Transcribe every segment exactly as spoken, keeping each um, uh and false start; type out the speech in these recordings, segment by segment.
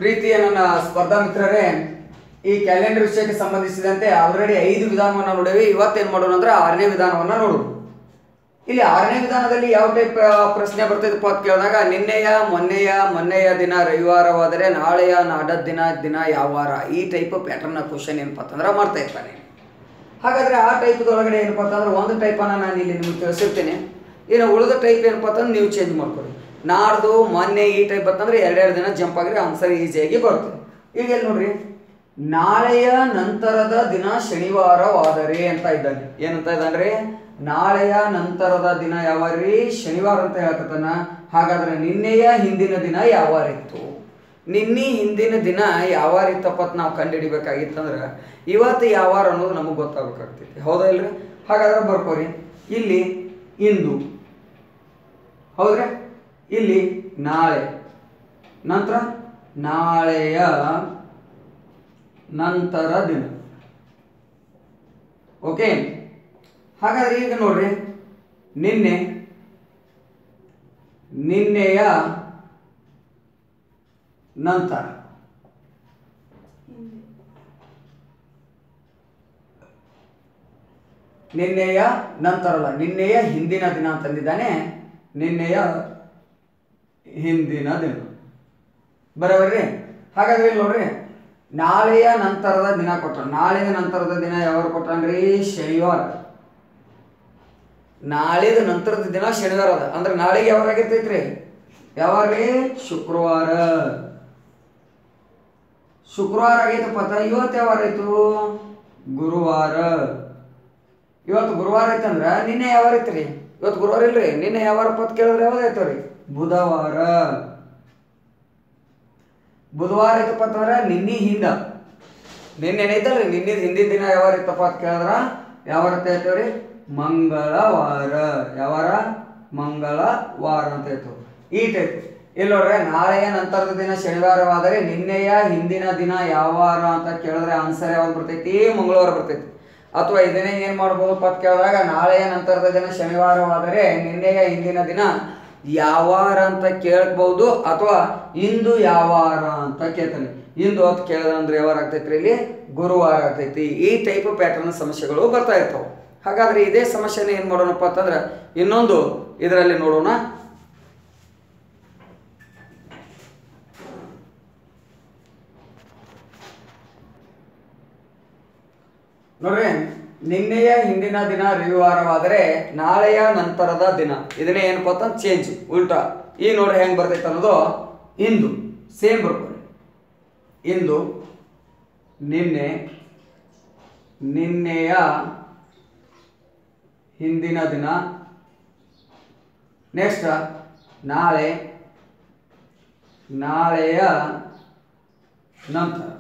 ಪ್ರೀತಿಯ ನನ್ನ ಸ್ಪರ್ಧಾ ಮಿತ್ರರೇ, ಈ ಕ್ಯಾಲೆಂಡರ್ ವಿಷಯಕ್ಕೆ ಸಂಬಂಧಿಸಿದಂತೆ ಆಲ್ರೆಡಿ ಐದು ವಿಧಾನವನ್ನು ನೋಡಿವಿ. ಇವತ್ತೇನು ಮಾಡೋಣ ಅಂದ್ರೆ ಆರನೇ ವಿಧಾನವನ್ನು ನೋಡೋಣ. ಇಲ್ಲಿ ಆರನೇ ವಿಧಾನದಲ್ಲಿ ಯಾವ ಟೈಪ್ ಪ್ರಶ್ನೆ ಬರ್ತಿದಪ್ಪ ಅಂತ ಕೇಳಿದಾಗ, ನಿನ್ನೆಯ ಮೊನ್ನೆಯ ಮೊನ್ನೆಯ ದಿನ ರವಿವಾರವಾದರೆ ನಾಳೆಯ ನಾಡದ ದಿನ ದಿನ ಯಾವ ವಾರ, ಈ ಟೈಪ್ ಪ್ಯಾಟರ್ನ್ ಕ್ವಶನ್ ಏನಪ್ಪ ಅಂತಂದ್ರೆ ಮಾಡ್ತಾ ಇರ್ತಾನೆ. ಹಾಗಾದರೆ ಆ ಟೈಪ್ದೊಳಗಡೆ ಏನಪ್ಪ ಅಂತಂದ್ರೆ ಒಂದು ಟೈಪನ್ನು ನಾನು ಇಲ್ಲಿ ನಿಮಗೆ ತಿಳಿಸಿರ್ತೇನೆ. ಇನ್ನು ಉಳಿದ ಟೈಪ್ ಏನಪ್ಪ ಅಂತಂದ್ರೆ ನೀವು ಚೇಂಜ್ ಮಾಡ್ಕೊಳ್ಳಿ. ನಾಡ್ದು ಮೊನ್ನೆ ಈ ಟೈಪ್ ಬರ್ತಂದ್ರೆ ಎರಡೆರಡು ದಿನ ಜಂಪ್ ಆಗಿದ್ರೆ ಆನ್ಸರ್ ಈಸಿಯಾಗಿ ಬರುತ್ತೆ. ಈಗ ಎಲ್ಲಿ ನೋಡ್ರಿ, ನಾಳೆಯ ನಂತರದ ದಿನ ಶನಿವಾರವಾದರೆ ಅಂತ ಇದ್ದಾನೆ. ಏನಂತ ಇದ್ದಾನ್ರಿ, ನಾಳೆಯ ನಂತರದ ದಿನ ಯಾವಾರಿ ಶನಿವಾರ ಅಂತ ಹೇಳ್ತಾನ. ಹಾಗಾದ್ರೆ ನಿನ್ನೆಯ ಹಿಂದಿನ ದಿನ ಯಾವಾರ ಇತ್ತು, ನಿನ್ನೆ ಹಿಂದಿನ ದಿನ ಯಾವಾರ ಇತ್ತಪ್ಪ ಅಂತ ನಾವು ಕಂಡುಹಿಡಿಬೇಕಾಗಿತ್ತಂದ್ರೆ ಇವತ್ತು ಯಾವಾರ ಅನ್ನೋದು ನಮಗೆ ಗೊತ್ತಾಗಬೇಕಾಗ್ತೈತಿ. ಹೌದಾ ಇಲ್ರಿ? ಹಾಗಾದ್ರೆ ಬರ್ಕೋರಿ, ಇಲ್ಲಿ ಇಂದು, ಹೌದ್ರಿ, ಇಲ್ಲಿ ನಾಳೆ, ನಂತರ ನಾಳೆಯ ನಂತರ ದಿನ. ಓಕೆ, ಹಾಗಾದ್ರೆ ಈಗ ನೋಡ್ರಿ, ನಿನ್ನೆ, ನಿನ್ನೆಯ ನಂತರ, ನಿನ್ನೆಯ ನಂತರ ಅಲ್ಲ, ನಿನ್ನೆಯ ಹಿಂದಿನ ದಿನ ಅಂತಂದಿದ್ದಾನೆ. ನಿನ್ನೆಯ ಹಿಂದಿನ ದಿನ ಬರೋಬರ್ರಿ. ಹಾಗಾದ್ರೆ ಇಲ್ಲಿ ನೋಡ್ರಿ, ನಾಳೆಯ ನಂತರದ ದಿನ ಕೊಟ್ಟ. ನಾಳೆಯ ನಂತರದ ದಿನ ಯಾವಾಗ ಕೊಟ್ಟನ್ರಿ? ಶನಿವಾರ. ನಾಳೆದ ನಂತರದ ದಿನ ಶನಿವಾರ ಅದ ಅಂದ್ರೆ ನಾಳೆಗೆ ಯಾವಾಗ ಆಗಿರ್ತೈತ್ರಿ? ಯಾವಾಗ್ರಿ? ಶುಕ್ರವಾರ. ಶುಕ್ರವಾರ ಆಗೈತಪ್ಪ ಅಂತ. ಇವತ್ತು ಯಾವಾರ ಆಯ್ತು? ಗುರುವಾರ. ಇವತ್ತು ಗುರುವಾರ ಐತಂದ್ರ ನಿನ್ನೆ ಯಾವಾರ ಐತ್ರಿ? ಇವತ್ತು ಗುರುವಾರ ಇಲ್ರಿ, ನಿನ್ನೆ ಯಾವಾರ ಪತ್ ಕೇಳಿದ್ರೆ ಯಾವ್ದಾಯ್ತವ್ರಿ? ಬುಧವಾರ. ಬುಧವಾರ ಐತಪ್ಪ ಅಂತಂದ್ರೆ ನಿನ್ನೆ ಹಿಂದ, ನಿನ್ನೆ ಏನೈತಲ್ರಿ, ನಿನ್ನೆ ಹಿಂದಿನ ದಿನ ಯಾವಾರ ಇತ್ತಪ್ಪ ಅಂತ ಕೇಳಿದ್ರ ಯಾವಾರ ಐತವ್ರಿ? ಮಂಗಳವಾರ. ಯಾವಾರ? ಮಂಗಳವಾರ ಅಂತ ಇತ್ತು. ಈ ಟೈಪ್ ಇಲ್ಲಿ ನೋಡ್ರೆ, ನಾಳೆಯ ನಂತರದ ದಿನ ಶನಿವಾರವಾದರೆ ನಿನ್ನೆಯ ಹಿಂದಿನ ದಿನ ಯಾವಾರ ಅಂತ ಕೇಳಿದ್ರೆ ಆನ್ಸರ್ ಯಾವಾಗ ಬರ್ತೈತಿ? ಮಂಗಳವಾರ ಬರ್ತೈತಿ. ಅಥವಾ ಇದನ್ನೇ ಏನು ಮಾಡ್ಬೋದು ಪತ್ ಕೇಳಿದಾಗ, ನಾಳೆಯ ನಂತರದ ದಿನ ಶನಿವಾರವಾದರೆ ನಿನ್ನೆಯ ಹಿಂದಿನ ದಿನ ಯಾವಾರ ಅಂತ ಕೇಳ್ಬಹುದು. ಅಥವಾ ಇಂದು ಯಾವಾರ ಅಂತ ಕೇಳ್ತಾನೆ. ಇಂದು ಅಂತ ಕೇಳಿದ್ರೆ ಅಂದ್ರೆ ಯಾವಾರ ಆಗ್ತೈತ್ರಿ? ಇಲ್ಲಿ ಗುರುವಾರ ಆಗ್ತೈತಿ. ಈ ಟೈಪ್ ಪ್ಯಾಟರ್ನ್ ಸಮಸ್ಯೆಗಳು ಬರ್ತಾ ಇರ್ತಾವೆ. ಹಾಗಾದ್ರೆ ಇದೇ ಸಮಸ್ಯೆನ ಏನು ಮಾಡೋಣಪ್ಪ ಅಂತಂದ್ರೆ ಇನ್ನೊಂದು ಇದರಲ್ಲಿ ನೋಡೋಣ. ನೋಡ್ರಿ, ನಿನ್ನೆಯ ಹಿಂದಿನ ದಿನ ರವಿವಾರವಾದರೆ ನಾಳೆಯ ನಂತರದ ದಿನ, ಇದನ್ನೇ ಏನಪ್ಪ ಅಂತ ಚೇಂಜ್ ಉಲ್ಟಾ. ಈ ನೋಡ್ರಿ ಹೆಂಗೆ ಬರ್ತೈತೆ ಅನ್ನೋದು, ಇಂದು ಸೇಮ್ ಬರ್ಕೊಳ್ಳಿ. ಇಂದು, ನಿನ್ನೆ, ನಿನ್ನೆಯ ಹಿಂದಿನ ದಿನ, ನೆಕ್ಸ್ಟ್ ನಾಳೆ, ನಾಳೆಯ ನಂತರ.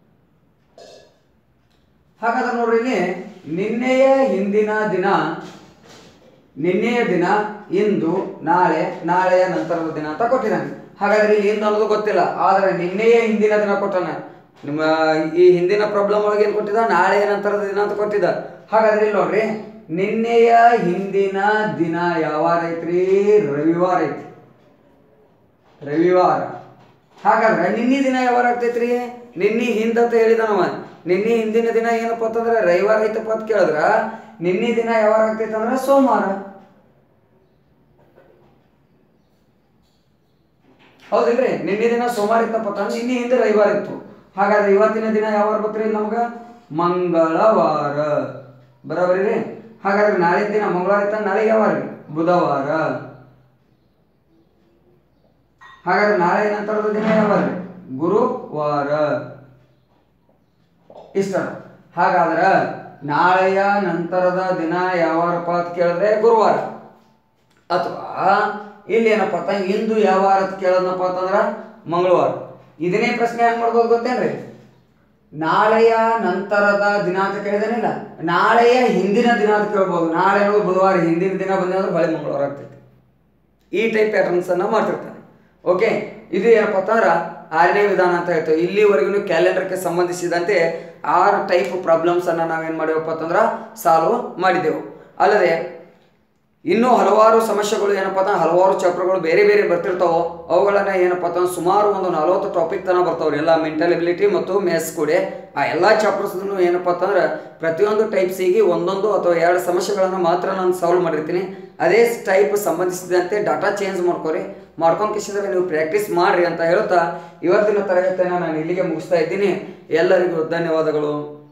ಹಾಗಾದ್ರೆ ನೋಡ್ರಿ, ಇಲ್ಲಿ ನಿನ್ನೆಯ ಹಿಂದಿನ ದಿನ, ನಿನ್ನೆಯ ದಿನ, ಇಂದು, ನಾಳೆ, ನಾಳೆಯ ನಂತರದ ದಿನ ಅಂತ ಕೊಟ್ಟಿದ್ದಾನೆ. ಹಾಗಾದ್ರೆ ಇಲ್ಲಿ ಇಂದು ಅನ್ನೋದು ಗೊತ್ತಿಲ್ಲ, ಆದರೆ ನಿನ್ನೆಯ ಹಿಂದಿನ ದಿನ ಕೊಟ್ಟಾನ. ನಿಮ್ಮ ಈ ಹಿಂದಿನ ಪ್ರಾಬ್ಲಮ್ ಒಳಗೆ ಏನು ಕೊಟ್ಟಿದ್ದ? ನಾಳೆಯ ನಂತರದ ದಿನ ಅಂತ ಕೊಟ್ಟಿದ್ದ. ಹಾಗಾದ್ರೆ ಇಲ್ಲಿ ನೋಡ್ರಿ, ನಿನ್ನೆಯ ಹಿಂದಿನ ದಿನ ಯಾವಾರ ಐತ್ರಿ? ರವಿವಾರ ಐತಿ. ರವಿವಾರ. ಹಾಗಾದ್ರೆ ನಿನ್ನೆ ದಿನ ಯಾವಾರ ಆಗ್ತೈತ್ರಿ? ನಿನ್ನೆ ಹಿಂದಂತ ಹೇಳಿದ ನಾವ. ನಿನ್ನೆ ಹಿಂದಿನ ದಿನ ಏನಪ್ಪ ಅಂತಂದ್ರೆ ರವಿವಾರ ಐತಪ್ಪ ಅಂತ ಕೇಳಿದ್ರ ನಿನ್ನೆ ದಿನ ಯಾವಾಗ ಆಗ್ತೈತೆ ಅಂದ್ರೆ ಸೋಮವಾರ. ಹೌದಿಲ್ರಿ? ನಿನ್ನೆ ದಿನ ಸೋಮವಾರ ಇತ್ತಪ್ಪ ಅಂತಂದ್ರೆ ನಿನ್ನೆ ಹಿಂದೆ ರವಿವಾರ ಇತ್ತು. ಹಾಗಾದ್ರೆ ಇವತ್ತಿನ ದಿನ ಯಾವಾಗ ಬರ್ತೀರಿ ನಮ್ಗ? ಮಂಗಳವಾರ. ಬರೋಬರಿ ರೀ? ಹಾಗಾದ್ರೆ ನಾಳೆ ದಿನ ಮಂಗಳವಾರ ಇತ್ತ, ನಾಳೆ ಯಾವಾಗ? ಬುಧವಾರ. ಹಾಗಾದ್ರೆ ನಾಳೆ ನಂತರದ ದಿನ ಯಾವಾಗ? ಗುರುವಾರ. ಇಷ್ಟ. ಹಾಗಾದ್ರೆ ನಾಳೆಯ ನಂತರದ ದಿನ ಯಾವಾರಪ್ಪ ಅಂತ ಕೇಳಿದ್ರೆ ಗುರುವಾರ. ಅಥವಾ ಇಲ್ಲಿ ಏನಪ್ಪ ಅಂತ ಇಂದು ಯಾವಾರ ಅಂತ ಕೇಳೋದಪ್ಪ ಅಂತಂದ್ರ ಮಂಗಳವಾರ. ಇದನ್ನೇ ಪ್ರಶ್ನೆ ಹೆಂಗ್ ಮಾಡ್ಬೋದು ಗೊತ್ತೇನ್ರಿ? ನಾಳೆಯ ನಂತರದ ದಿನ ಅಂತ ಕೇಳಿದಾನಿಲ್ಲ, ನಾಳೆಯ ಹಿಂದಿನ ದಿನ ಅಂತ ಕೇಳ್ಬೋದು. ನಾಳೆ ಅನ್ನೋದು ಬುಧವಾರ, ಹಿಂದಿನ ದಿನ ಬಂದ್ರೆ ಬಳಿ ಮಂಗಳವಾರ ಆಗ್ತೈತಿ. ಈ ಟೈಪ್ ಪ್ಯಾಟರ್ನ್ಸ್ ಅನ್ನ ಮಾಡ್ತಿರ್ತಾನೆ. ಓಕೆ, ಇದು ಏನಪ್ಪ ಅಂತಂದ್ರೆ ಆರನೇ ವಿಧಾನ ಅಂತ ಹೇಳ್ತೇವೆ. ಇಲ್ಲಿವರೆಗೂ ಕ್ಯಾಲೆಂಡರ್ಗೆ ಸಂಬಂಧಿಸಿದಂತೆ ಆರು ಟೈಪ್ ಪ್ರಾಬ್ಲಮ್ಸ್ ಅನ್ನ ನಾವೇನು ಮಾಡಿವಪ್ಪ ಅಂತಂದ್ರೆ ಸಾಲ್ವ್ ಮಾಡಿದೆವು. ಅಲ್ಲದೆ ಇನ್ನೂ ಹಲವಾರು ಸಮಸ್ಯೆಗಳು ಏನಪ್ಪ ಅಂತ ಹಲವಾರು ಚಾಪ್ಟರ್ಗಳು ಬೇರೆ ಬೇರೆ ಬರ್ತಿರ್ತಾವೆ. ಅವುಗಳನ್ನು ಏನಪ್ಪ ಅಂತ ಸುಮಾರು ಒಂದು ನಲವತ್ತು ಟಾಪಿಕ್ ತನಕ ಬರ್ತಾವ್ರಿ, ಎಲ್ಲ ಮೆಂಟಲ್ ಎಬಿಲಿಟಿ ಮತ್ತು ಮ್ಯಾಥ್ಸ್ ಕೂಡ. ಆ ಎಲ್ಲ ಚಾಪ್ಟರ್ಸ್ನು ಏನಪ್ಪ ಅಂತಂದ್ರೆ ಪ್ರತಿಯೊಂದು ಟೈಪ್ಸಿಗೆ ಒಂದೊಂದು ಅಥವಾ ಎರಡು ಸಮಸ್ಯೆಗಳನ್ನು ಮಾತ್ರ ನಾನು ಸಾಲ್ವ್ ಮಾಡಿರ್ತೀನಿ. ಅದೇ ಟೈಪ್ ಸಂಬಂಧಿಸಿದಂತೆ ಡಾಟಾ ಚೇಂಜ್ ಮಾಡ್ಕೊರಿ, ಮಾಡ್ಕೊಂಡು ಕಿಸಿದ್ರೆ ನೀವು ಪ್ರಾಕ್ಟೀಸ್ ಮಾಡಿರಿ ಅಂತ ಹೇಳ್ತಾ ಇವತ್ತಿನ ತರಗತಿಯನ್ನು ನಾನು ಇಲ್ಲಿಗೆ ಮುಗಿಸ್ತಾ ಇದ್ದೀನಿ. ಎಲ್ಲರಿಗೂ ಧನ್ಯವಾದಗಳು.